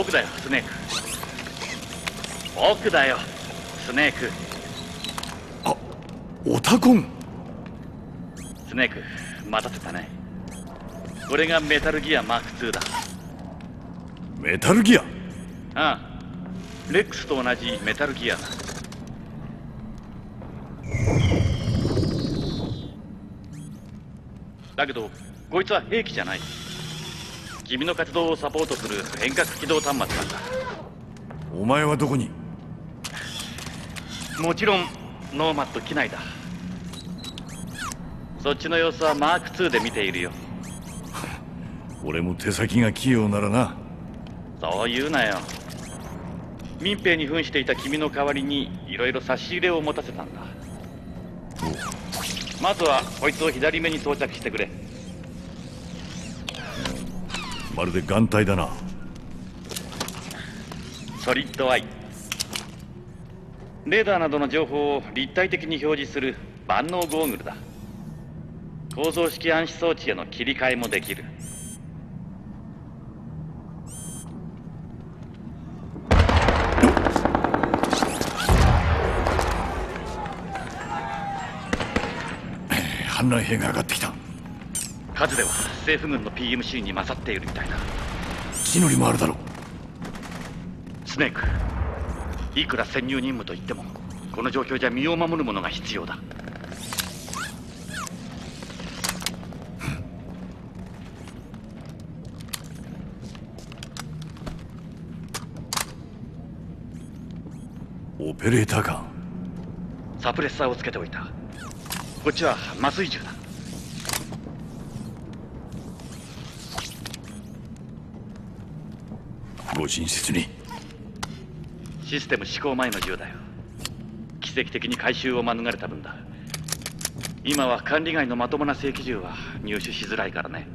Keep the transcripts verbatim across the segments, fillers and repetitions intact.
奥だよスネーク。奥だよスネーク。 あ、オタコン。 スネーク、待たせたね。これがメタルギアマークツーだ。 メタルギア。 ああ、レックスと同じメタルギアだ。だけどこいつは兵器じゃない。君の活動をサポートする遠隔起動端末なんだ。 お前はどこに？ もちろんノーマット機内だ。そっちの様子はマークツーで見ているよ。 俺も手先が器用ならな。 そう言うなよ。民兵に扮していた君の代わりにいろいろ差し入れを持たせたんだ。まずはこいつを左目に装着してくれ。 まるで眼帯だな。 ソリッドアイ。レーダーなどの情報を立体的に表示する万能ゴーグルだ。構造式暗視装置への切り替えもできる。 反乱兵が上がってきた。 数では政府軍の ピーエムシー に勝っているみたいだ。 地の利もあるだろう。 スネーク、いくら潜入任務といってもこの状況じゃ身を守るものが必要だ。 オペレーターか。 サプレッサーをつけておいた。こっちは麻酔銃だ。 ご親切に。 システム施行前の銃だよ。奇跡的に回収を免れた分だ。今は管理外のまともな正規銃は入手しづらいからね。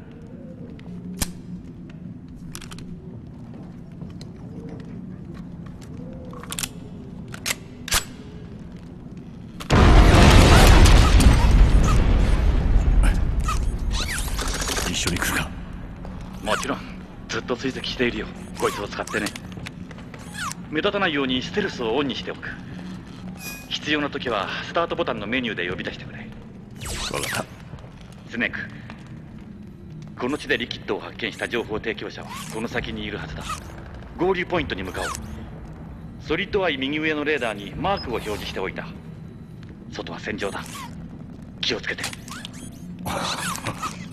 一緒に来るか？ もちろん、ずっと追跡しているよ。こいつを使ってね。目立たないようにステルスをオンにしておく。必要な時はスタートボタンのメニューで呼び出してくれ。 分かった。 スネーク、この地でリキッドを発見した情報提供者はこの先にいるはずだ。合流ポイントに向かおう。ソリッドアイ右上のレーダーにマークを表示しておいた。外は戦場だ。気をつけて。